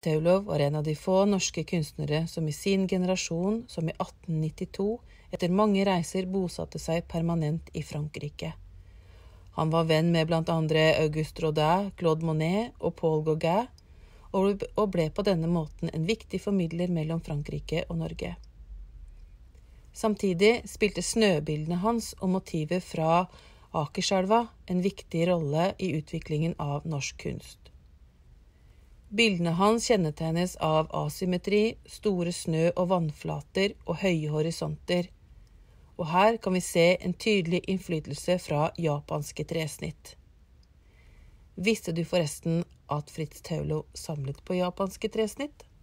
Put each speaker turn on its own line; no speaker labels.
Teulov var en av de få norske kunstnere som i sin generasjon, som i 1892, etter mange reiser bosatte seg permanent i Frankrike. Han var venn med blant andre Auguste Rodin, Claude Monet og Paul Gauguin, og ble på denne måten en viktig formidler mellom Frankrike og Norge. Samtidig spilte snøbildene hans og motiver fra Akerselva en viktig rolle i utviklingen av norsk kunst. Bildene hans kjennetegnes av asymmetri, store snø- og vannflater og høye horisonter, og her kan vi se en tydelig innflytelse fra japanske tresnitt. Visste du forresten at Frits Teulov samlet på japanske tresnitt?